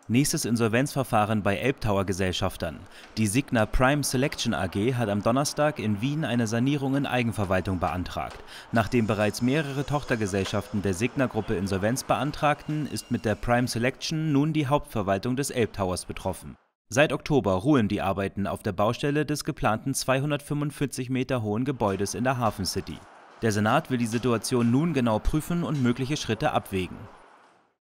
Nächstes Insolvenzverfahren bei Elbtower-Gesellschaftern. Die Signa Prime Selection AG hat am Donnerstag in Wien eine Sanierung in Eigenverwaltung beantragt. Nachdem bereits mehrere Tochtergesellschaften der Signa-Gruppe Insolvenz beantragten, ist mit der Prime Selection nun die Hauptverwaltung des Elbtowers betroffen. Seit Oktober ruhen die Arbeiten auf der Baustelle des geplanten 245 Meter hohen Gebäudes in der Hafen City. Der Senat will die Situation nun genau prüfen und mögliche Schritte abwägen.